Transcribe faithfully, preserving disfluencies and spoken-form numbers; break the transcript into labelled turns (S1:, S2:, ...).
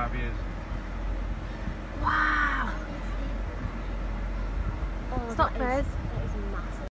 S1: five years.
S2: Wow.
S3: Oh,
S2: Stop,
S3: that
S2: Frizz.
S3: is, that is massive.